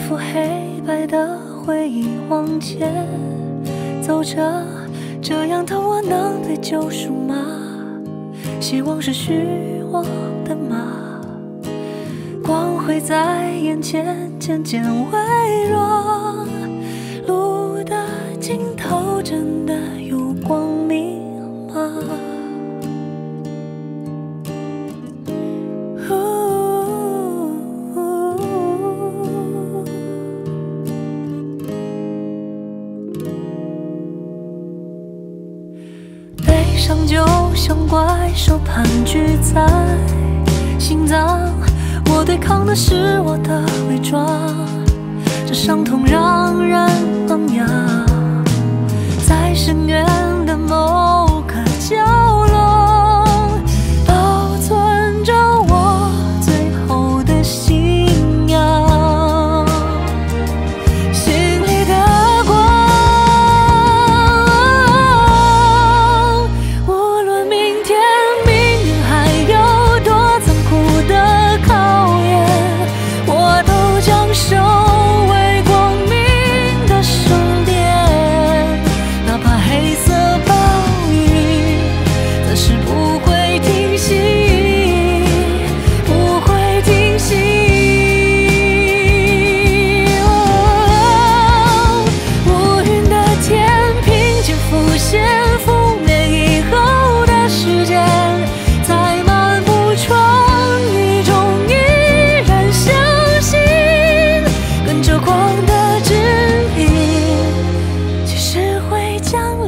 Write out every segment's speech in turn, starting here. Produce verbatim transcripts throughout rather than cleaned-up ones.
幅黑白的回忆往前走着，这样的我能被救赎吗？希望是虚妄的吗？光辉在眼前渐渐微弱，路的尽头真的有光明吗？悲伤就像怪兽盘踞在心脏，我对抗的是我的伪装，这伤痛让人昂扬，在深渊的某个角落，保存着我最后的信仰，心里的光，无论明天命运还有多残酷的考验，我都将守卫光明的圣殿，哪怕黑色暴雨暂时不会停息，不会停息。哦，乌云的天平间浮现覆灭以后的时间，在漫步创意中依然相信，跟着光的指引，其实会降临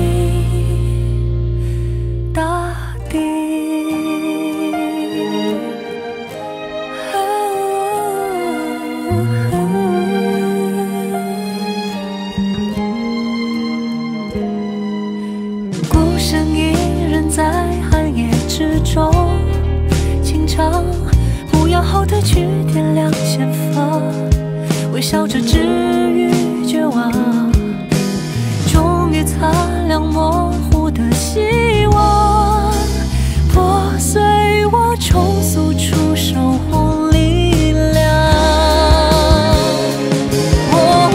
大地。孤身一人在寒夜之中轻唱，不要后退去点亮前方，微笑着治愈绝望，终于擦亮模糊的希望，破碎我重塑出守护力量。哦，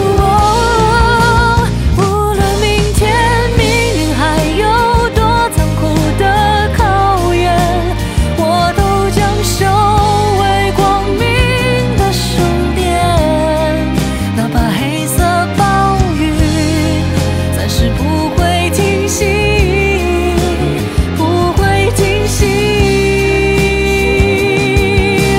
无论明天命运还有多残酷的考验，我都将守卫光明的圣殿，哪怕黑色暴雨暂时不会停息，不会停息。哦，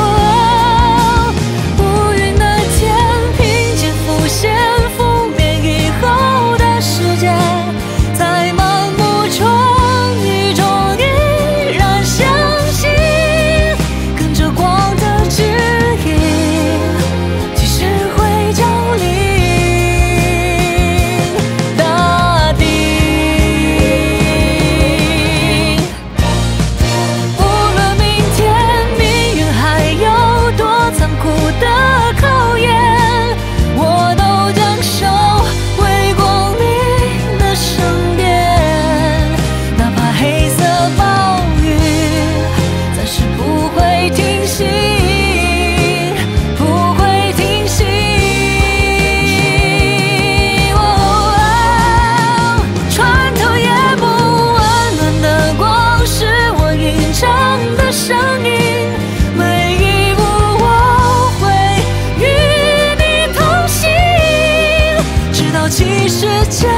乌云的天平间浮现覆灭以后的时间，在盲目冲击中依然相信，跟着光的指引，其实会降临大地。无论明天命运还有多残酷的考验，我都将守卫光明的圣殿，哪怕黑色暴雨暂时不会停息，不会停息。哦，穿透夜幕温暖的光，是我吟唱的声音，每一步我会与你同行，直到即使将